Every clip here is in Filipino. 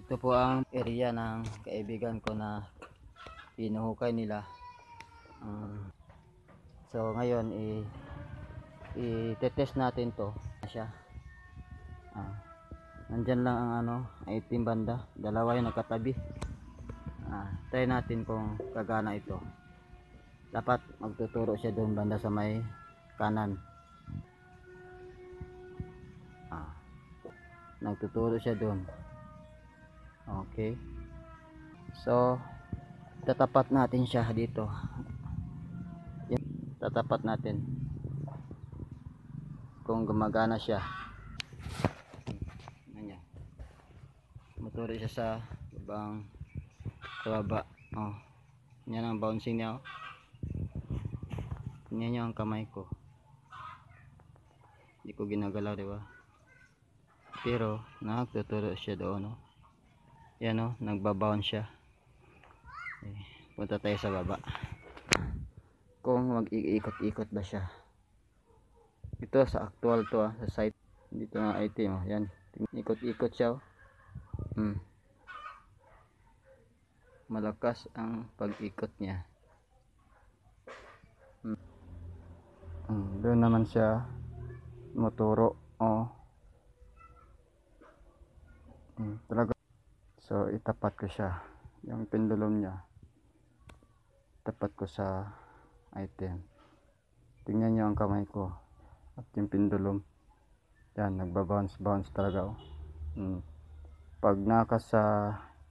Ito po ang area ng kaibigan ko na pinuhukay nila. So ngayon i-test natin to siya. Nandyan lang ang itim banda, dalawa yung nagkatabi. Try natin kung kagana ito. Dapat magtuturo siya doon banda sa may kanan. Nagtuturo siya doon. Okay, so tatapat natin siya dito. Tatapat natin kung gumagana siya. Ganyan, muturo siya sa baba. Yan ang bouncing niya. Tingnan nyo ang kamay ko, hindi ko ginagalaw, diba? Pero nagtuturo siya doon. Yan, nagbabounce siya. Punta tayo sa baba kung mag-iikot-ikot ba siya. Ito sa actual to, sa site dito na item. Yan, ikot-ikot siya. Malakas ang pag-ikot niya. Doon naman siya moturo. Talaga. So itapat ko siya, yung pendulum niya tapat ko sa item. Tingnan nyo ang kamay ko at yung pendulum. Yan, nagbabounce talaga. Pag naka sa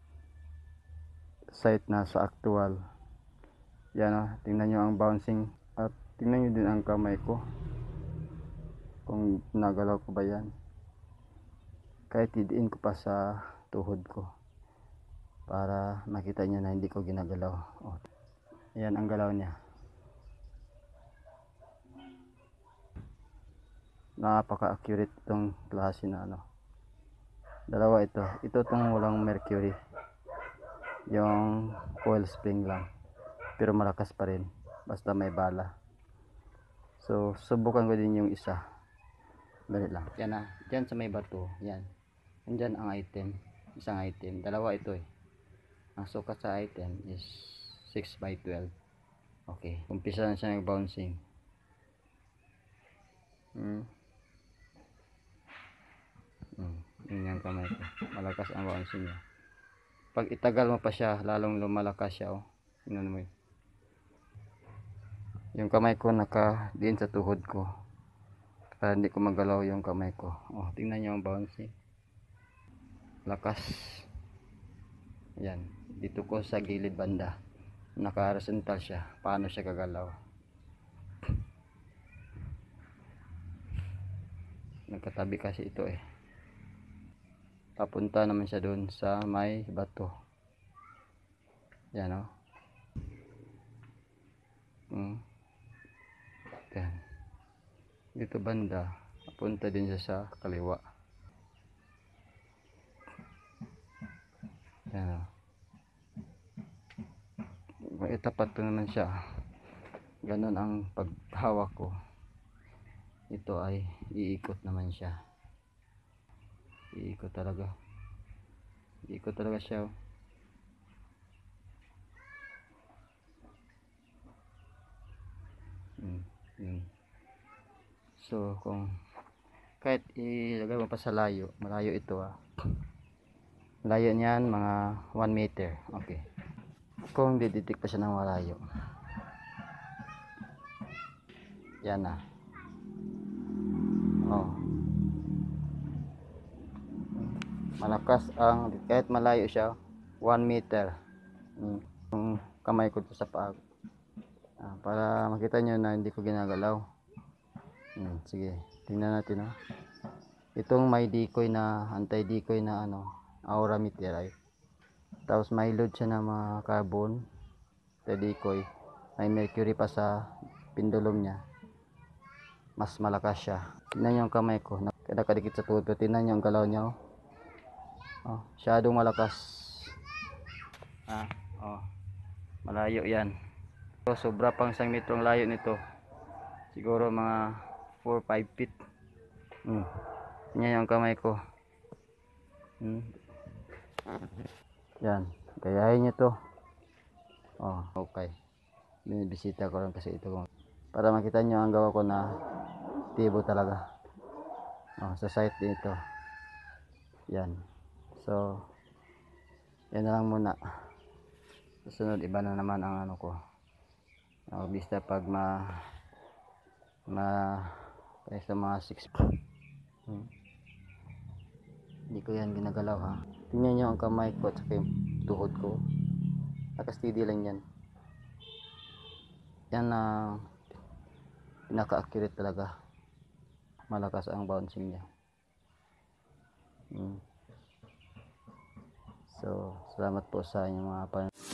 site na sa actual, yan, tingnan nyo ang bouncing at tingnan nyo din ang kamay ko kung nagalaw ko ba yan. Kahit idiin ko pa sa tuhod ko para makita nyo na hindi ko ginagalaw. Ayan ang galaw niya. Napaka-accurate itong klase na dalawa ito. Ito itong walang mercury, yung coil spring lang, pero malakas pa rin basta may bala. So subukan ko din yung isa. Dali lang. Yan dyan sa may bato. Yan. Andyan ang item. Isang item. Dalawa ito Ang sukat sa item is 6x12. Okay. Umpisa na siya nag-bouncing. Yun yung kamay ko. Malakas ang bouncing niya. Pag itagal mo pa siya, lalong lumalakas siya. Tingnan mo yun. Yung kamay ko naka-diin sa tuhod ko. Kaya hindi ko magalaw yung kamay ko. Tingnan nyo ang bouncing. Lakas. Yan. Dito ko sa gilid banda. Naka-horizontal siya. Paano siya gagalaw? Nagkatabi kasi ito Papunta naman siya doon sa may bato. Yan Yan. Dito banda. Papunta din siya sa kaliwa. Yan itapat ko naman siya. Ganon ang paghawak ko. Ito ay iikot naman siya. Iikot talaga. Iikot talaga siya. So kung kahit ilagay mo pa sa layo, malayo ito layo niyan mga 1 meter. Okay. Kung dididik pa siya ng malayo, yan malakas ang kahit malayo siya 1 meter. Yung kamay ko sa paa para makita nyo na hindi ko ginagalaw. Sige, tingnan natin itong may decoy na anti-decoy na aura meteorite. Tapos may load siya na mga carbon decoy, may mercury pa sa pendulum niya, mas malakas siya. Tingnan nyo ang kamay ko, nakadikit sa tuhod ko. Tingnan nyo ang galaw niya masyadong malakas. Malayo yan. So, sobra pang 1 metro ang layo nito, siguro mga 4-5 feet. Tingnan nyo ang kamay ko. Yan, gayahin nyo to. Oh, okay. Binibisita ko lang kasi ito para makita nyo ang gawa ko na tibo talaga. Oh, sa site dito. Yan. So, yan na lang muna. Susunod, iba na naman ang ano ko. Bista pag kaya sa mga 6. Hindi ko yan ginagalaw ha. Tingnan nyo ang kamay ko at saka yung tuhod ko. Naka-steady lang yan. Yan na pinaka-accurate talaga. Malakas ang bouncing niya. So, salamat po sa inyong mga